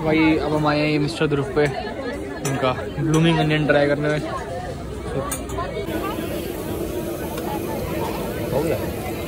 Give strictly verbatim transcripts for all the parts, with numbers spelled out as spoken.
वही अब हम आए हैं मिस्टर ध्रुव पे उनका ब्लूमिंग अनियन ट्राई करने में। हो गया।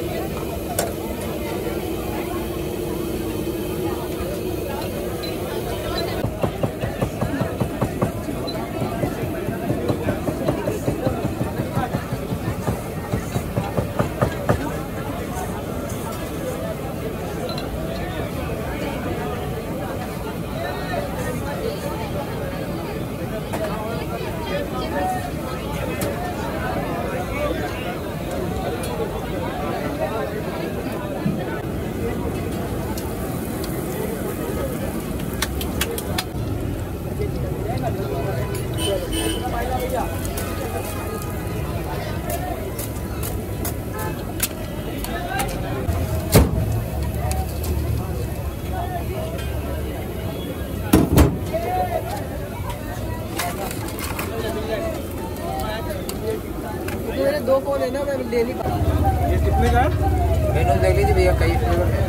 दो फोन है ना, मैं ले नहीं पा। ये कितने का है? मैंने ले ली थी भैया, कई फ्लेवर है।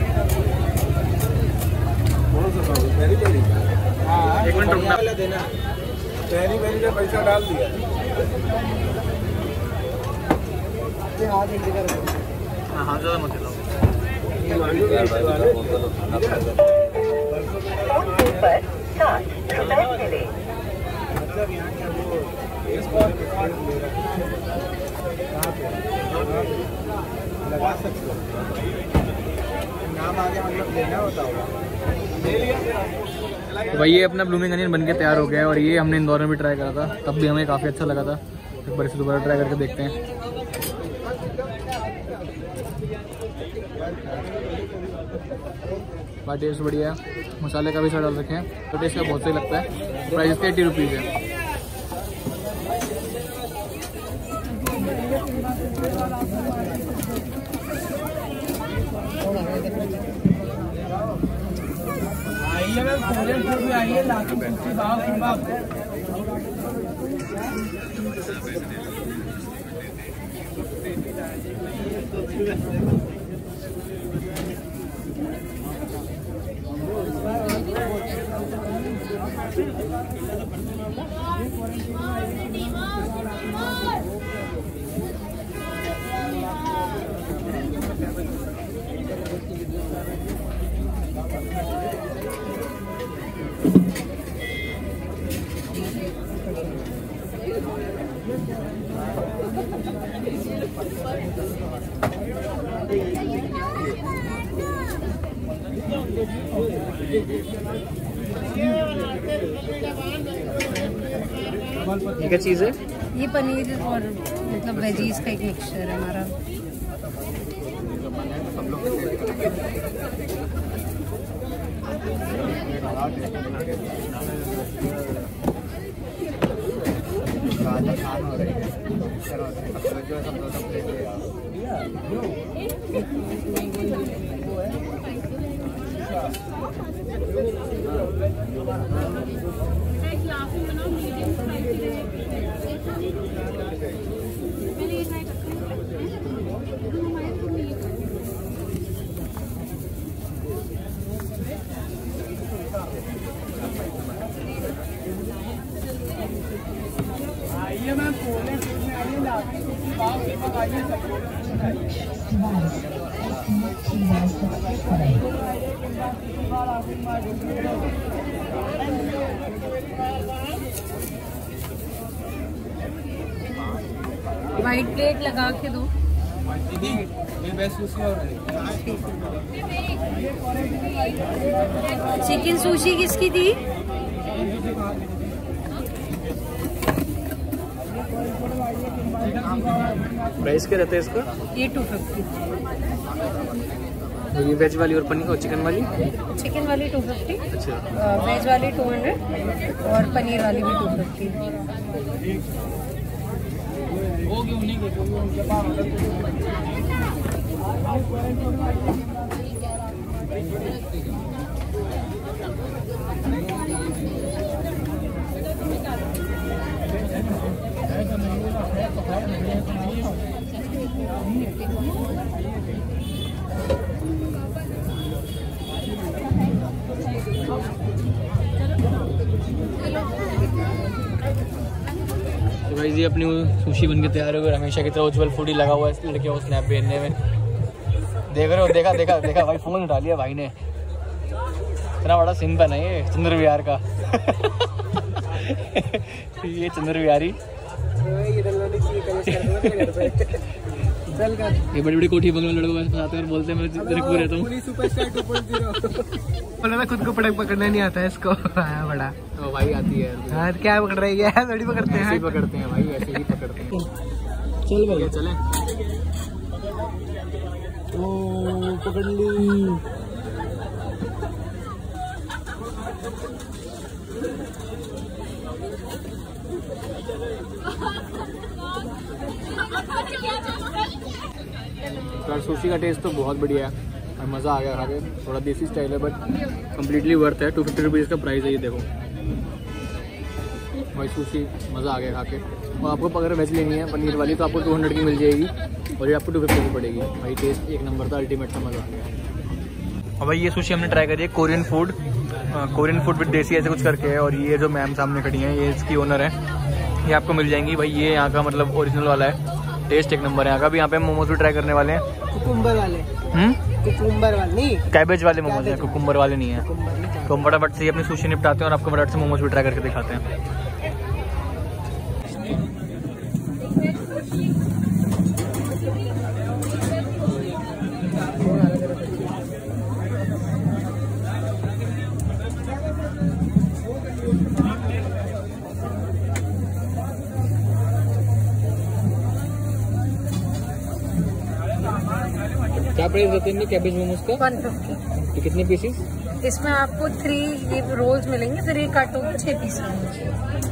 कौन सा था? Peri peri. हाँ एक मिनट रुकना। देना पेरी पेरी का पैसा डाल दिया। हाथ एक जगह हाँ हाँ ज़्यादा मत लाओ। मतलब यहाँ क्या वो लगा सकते हो, नाम आगे मतलब लेना होता होगा। तो भाई ये अपना ब्लूमिंग अनियन बन के तैयार हो गया है और ये हमने इंदौर में भी ट्राई करा था, तब भी हमें काफ़ी अच्छा लगा था। एक बार इसे दोबारा ट्राई करके देखते हैं। बात टेस्ट बढ़िया है, मसाले का भी साथ डाल रखे हैं तो टेस्ट का बहुत सही लगता है। प्राइस इसका एट्टी रुपीज़ है। आइए मैम, कोरियन फूड में आइए, लाके सुशी बाव किम्बाप। ये क्या चीज़ है? ये पनीर और मतलब वेजीज का एक मिक्सचर है हमारा। आइए मैम, कोरियन फूड में आइए, लाके सुशी बाव किम्बाप आइए वाइट प्लेट लगा के दो। चिकन सुशी किसकी थी? प्राइस क्या रहता है इसका? ये टू फिफ्टी। ये वेज वाली और पनीर और चिकन वाली? चिकन वाली टू फिफ्टी, अच्छा, वेज वाली टू हंड्रेड और पनीर वाली भी टू फिफ्टी। होगी उन्हीं के, जो भी उनके पास गाइस ये अपनी सुशी बन के तैयार हो गई। हमेशा की तरह उज्जवल फूडी लगा हुआ है इस लड़के को स्नैप भेजने में। देख रहे हो, देखा देखा देखा भाई, फोन उठा लिया भाई ने। इतना बड़ा सिम पहना है ये चंद्र विहार का। ये चंद्र विहारी ये बड़ी बड़ी कोठी बंगले लड़कों के साथ और बोलते हैं मैं दिलपुर रहता हूँ। बोला खुद को पटक पकड़ना नहीं आता है इसको। हाँ बड़ा तो भाई आती है यार, क्या पकड़ रही है? थोड़ी पकड़ते हैं, ऐसे ही पकड़ते हैं भाई, ऐसे ही पकड़ते हैं। चल भैया चले। ओ पकड़ ली। यार सुशी का टेस्ट तो बहुत बढ़िया है और मज़ा आ गया खा के। थोड़ा देसी स्टाइल है बट कम्प्लीटली वर्थ है। टू फिफ्टी रुपीज़ का प्राइस है ये देखो भाई। सुशी मज़ा आ गया खा के। और आपको अगर वेज लेनी है पनीर वाली तो आपको टू हंड्रेड की मिल जाएगी और ये आपको टू फिफ्टी की पड़ेगी भाई। टेस्ट एक नंबर था, अल्टीमेट था, मज़ा आ गया। और भाई ये सुशी हमने ट्राई करी है Korean food, Korean food with desi ऐसे कुछ करके है। और ये जो मैम सामने खड़ी हैं ये इसकी ओनर है, ये आपको मिल जाएंगी भाई। ये यहाँ का मतलब ओरिजिनल वाला है, टेस्ट एक नंबर है यहाँ का भी। यहाँ पे मोमोज भी ट्राई करने वाले हैं। कुकुम्बर वाले, हम्म कुकुम्बर वाले नहीं, कैबेज वाले मोमोज हैं, कुकुम्बर वाले नहीं है। तो हम फटाफट से अपनी सुशी निपटाते हैं और आपको फटाफट से मोमोज भी ट्राई करके दिखाते हैं। क्या प्राइस रहते हैं कैबेज मोमोज का? One fifty. तो कितने पीसेस? इसमें आपको थ्री ये रोल्स मिलेंगे, फिर एक काटो के छह पीस मिलेंगे।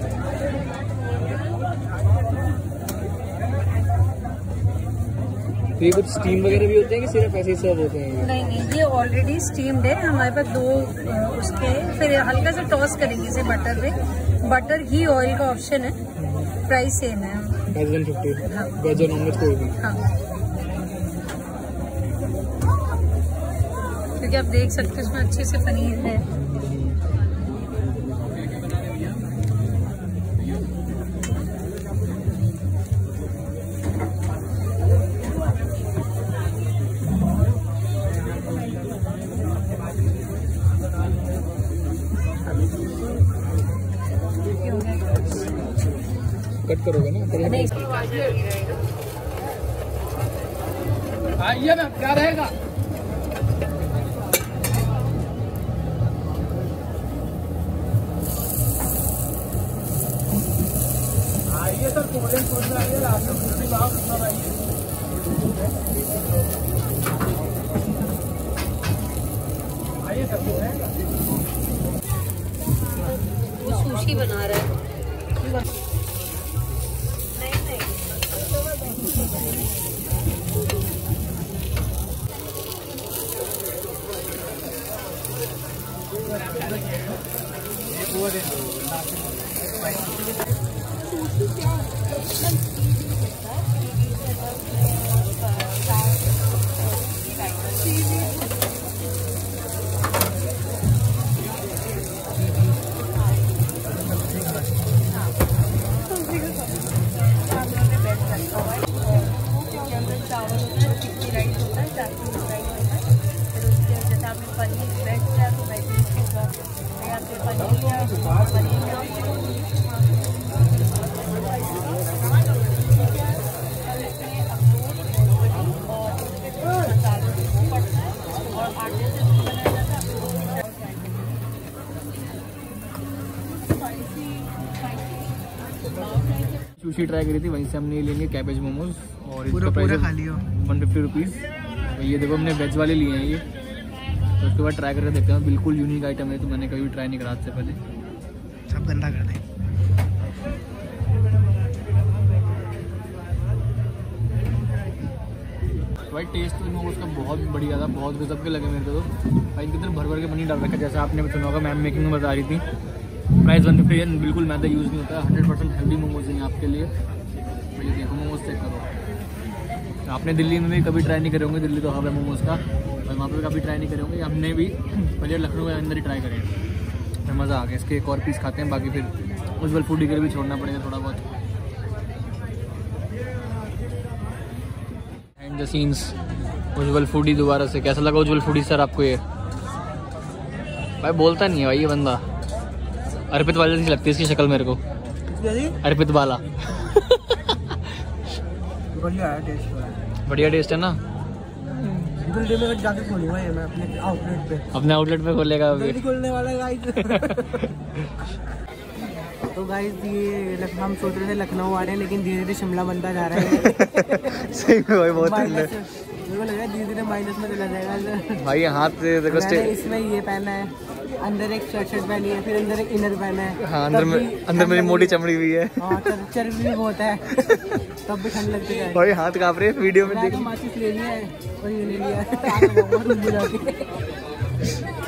तो ये कुछ स्टीम वगैरह भी होते हैं कि सिर्फ ऐसे ही सर्व होते हैं? नहीं नहीं, ये ऑलरेडी स्टीम्ड है। हमारे पास दो अ, उसके, फिर हल्का सा टॉस करेंगे इसे बटर में। बटर घी ऑयल का ऑप्शन है, प्राइस सेम है। वन फिफ्टी हाँ। वेज और नॉन वेज कोई भी? हाँ, क्योंकि आप देख सकते हो इसमें अच्छे से पनीर है। कट करोगे ना? आइए ना, क्या रहेगा? आइए सर, कोरियन फूड में आइए, आपको दूसरी बात सुना आइए। आइए सर, वो सुशी बना रहा है। नहीं नहीं, सुशी ट्राई करी थी, वहीं से हमने लेंगे कैबेज मोमोज और पूरा इसका प्राइस पूरा खा लियो वन फिफ्टी रुपीज़। तो ये देखो हमने वेज वाले लिए हैं ये, तो उसके बाद ट्राई करके देखते हैं। बिल्कुल यूनिक आइटम है, तो मैंने कभी भी ट्राई नहीं करा आज से पहले। सब गंदा कर दे। भाई टेस्ट तो मोमोज का बहुत बढ़िया था, बहुत गजब के लगे मेरे को। तो भाई इनके अंदर भर भर के पनीर डाल रखा है, जैसा आपने सुना होगा मैम मेकिंग में बता रही थी। प्राइस वन फिफ्टी है, बिल्कुल मैदा यूज़ नहीं होता है। हंड्रेड परसेंट हेल्दी मोमोज हैं आपके लिए। तो ये देखो मोमोज चेक करो। आपने दिल्ली में भी कभी ट्राई नहीं करे होंगे, दिल्ली तो हब है मोमोज का, और वहाँ पर कभी ट्राई नहीं करे होंगे। हमने भी पहले लखनऊ के अंदर ही ट्राई करे, तो मज़ा आ गया। इसके एक और पीस खाते हैं, बाकी फिर उज्जवल फूडी के लिए भी छोड़ना पड़ेगा थोड़ा बहुत। The scenes. उज्जवल फूडी दोबारा से। कैसा लगा उज्जवल फूडी सर आपको ये? भाई बोलता नहीं है भाई ये बंदा। अर्पित वाला जैसी लगती है इसकी शक्ल मेरे को। अर्पित वाला। बढ़िया है टेस्ट। बढ़िया टेस्ट है ना। डे में जाके खोलूंगा ये मैं अपने आउटलेट पे। अपने आउटलेट पे खोलेगा अभी। खोलने वाला गाइस। तो गाइस ये लखनऊ, हम सोच रहे थे लखनऊ आ रहे हैं लेकिन धीरे धीरे शिमला बनता जा रहा है। सही में भाई बहुत ठंड है। मेरे को लग रहा है धीरे धीरे माइनस में चला जाएगा। भाई हाथ से देखो स्टे। इसमें ये पहना है, अंदर एक शर्ट शर्ट पहनी है, फिर अंदर एक इनर पहना है। हाँ अंदर में अंदर मेरी मोटी चमड़ी भी है। हाँ चर्बी भी बहुत है। तब भी ठंड लगती है भाई हाथ कांप रहे हैं वीडियो में देख। माचिस ले लिया है और ये ले लिया है।